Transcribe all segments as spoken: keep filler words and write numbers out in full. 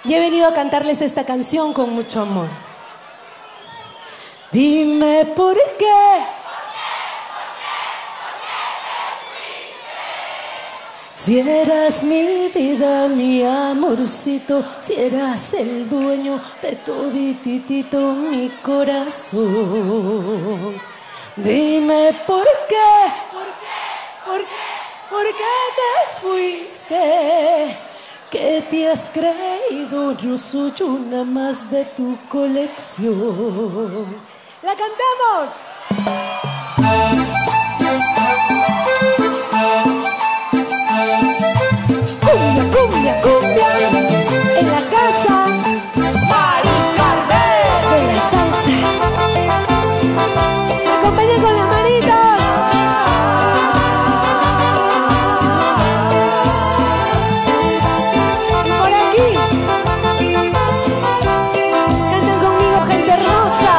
Y he venido a cantarles esta canción con mucho amor. Dime por qué. Si eras mi vida, mi amorcito, si eras el dueño de todititito mi corazón. Dime por qué, por qué, por qué, por qué te fuiste, que te has creído, yo soy una más de tu colección. ¡La cantamos! Cumbia, cumbia, cumbia, en la casa Mari Carmen de la salsa. Me acompañen con las manitos. Y por aquí cantan conmigo, gente hermosa.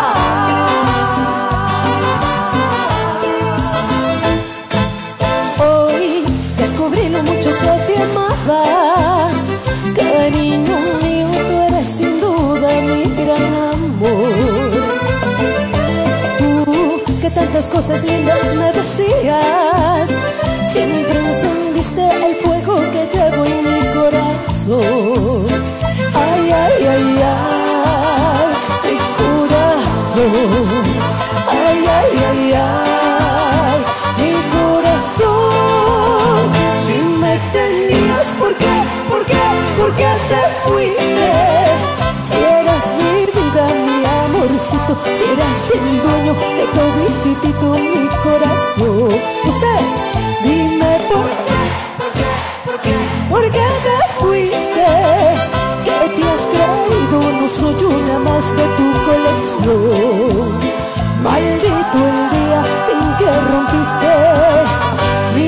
Hoy descubrí lo mucho que te amaba. Cariño mío, tú eres sin duda mi gran amor. Tú que tantas cosas lindas me decías, siempre encendiste el fuego que llevo en mi corazón. Ay, ay, ay, ay, mi corazón. Ay, ay, ay, ay, mi corazón. Si me tenías, ¿por qué? ¿Por qué? ¿Por qué te fuiste? Si eras mi vida, mi amorcito, si eras el dueño de todititito mi corazón. Ustedes, dime por qué, por qué, por qué, ¿por qué te fuiste? ¿Qué te has creído? No soy una más de tu colección. Maldito el día en que rompiste mi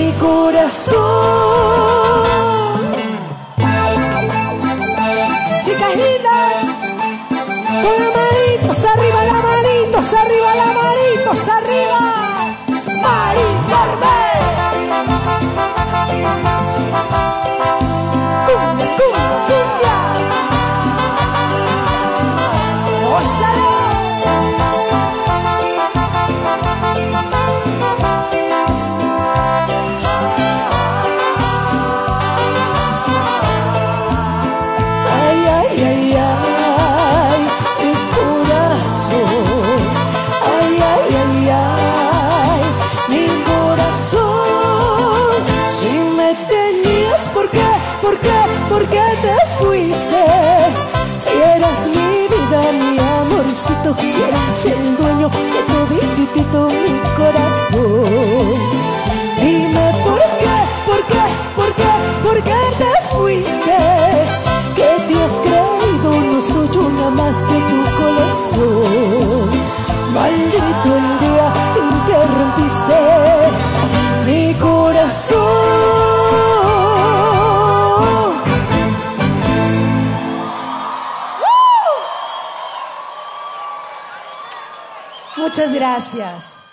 corazón. Chicas lindas, con las manitos arriba, las manitos arriba, las manitos arriba. Mari Carmen. Cumbia, cumbia, cumbia. ¡Ósalo! Ay, ay, ay, ay, mi corazón. Ay, ay, ay, ay, mi corazón. Si me tenías, ¿por qué? ¿Por qué? ¿Por qué te fuiste? Si eras mi vida, mi amorcito, si eras el dueño de todititito mi corazón. Dime por qué, por qué, por qué, por qué te fuiste. ¿Qué te has creído? No soy una más de tu colección. Maldito el día en que rompiste mi corazón. ¡Woo! Muchas gracias.